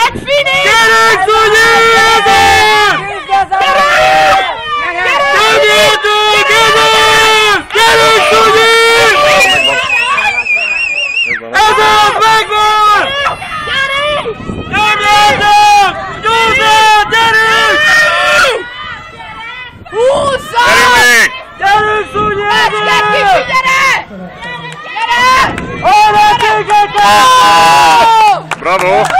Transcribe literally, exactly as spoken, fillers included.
Gyerek, Fini! Gyerek, Szunyi! Gyerek! Nyomjátok! Gyerek! Gyerek, Szunyi! Ez az, megvan! Nyomjátok! Nyomjátok! Gyerek! Húzza! Gyerek, Szunyi! Gyerek, kicsi, gyere! Gyere! Arra téged! Bravo!